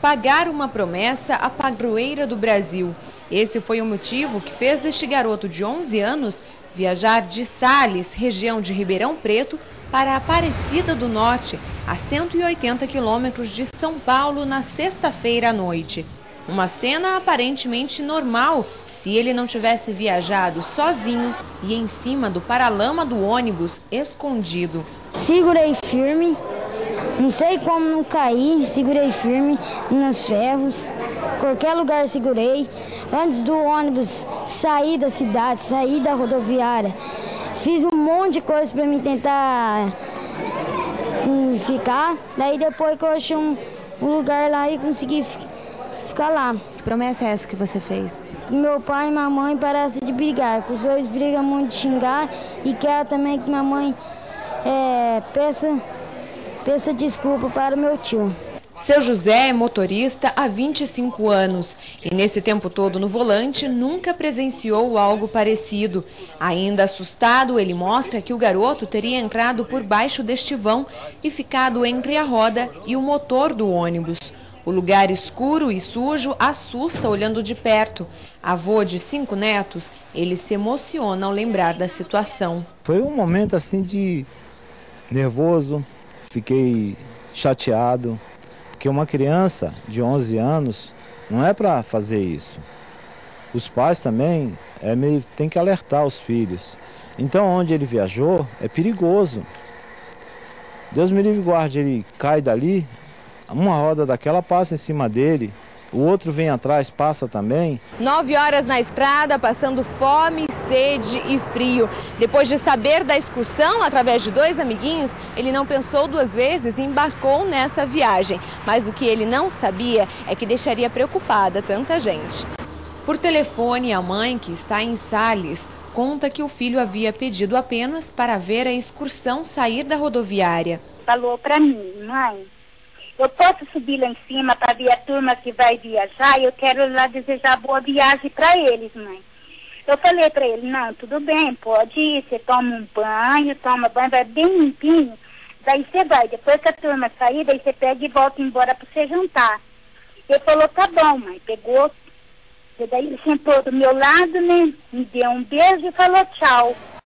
pagar uma promessa à padroeira do Brasil. Esse foi o motivo que fez este garoto de 11 anos viajar de Sales, região de Ribeirão Preto, para Aparecida do Norte, a 180 quilômetros de São Paulo, na sexta-feira à noite. Uma cena aparentemente normal se ele não tivesse viajado sozinho e em cima do paralama do ônibus, escondido. Segurei firme, não sei como não caí, segurei firme nos ferros, qualquer lugar segurei. Antes do ônibus sair da cidade, sair da rodoviária, fiz um monte de coisa para me tentar ficar. Daí depois que eu achei um lugar lá e consegui ficar lá. Que promessa é essa que você fez? Meu pai e minha mãe parassem de brigar, que os dois brigam muito de xingar, e quero também que minha mãe peça desculpa para meu tio. Seu José é motorista há 25 anos e nesse tempo todo no volante nunca presenciou algo parecido. Ainda assustado, ele mostra que o garoto teria entrado por baixo deste vão e ficado entre a roda e o motor do ônibus. O lugar escuro e sujo assusta olhando de perto. Avô de 5 netos, ele se emociona ao lembrar da situação. Foi um momento assim de nervoso, fiquei chateado. Porque uma criança de 11 anos não é para fazer isso. Os pais também tem que alertar os filhos. Então, onde ele viajou é perigoso. Deus me livre e guarde, ele cai dali, uma roda daquela passa em cima dele, o outro vem atrás, passa também. 9 horas na estrada, passando fome, sede e frio. Depois de saber da excursão, através de 2 amiguinhos, ele não pensou 2 vezes e embarcou nessa viagem. Mas o que ele não sabia é que deixaria preocupada tanta gente. Por telefone, a mãe, que está em Sales, conta que o filho havia pedido apenas para ver a excursão sair da rodoviária. Falou para mim: mãe, eu posso subir lá em cima para ver a turma que vai viajar? Eu quero lá desejar boa viagem para eles, mãe. Eu falei para ele: não, tudo bem, pode ir, você toma um banho, vai bem limpinho, daí você vai, depois que a turma sair, daí você pega e volta embora para você jantar. Ele falou: tá bom, mãe. Pegou, e daí ele sentou do meu lado, né, me deu um beijo e falou tchau.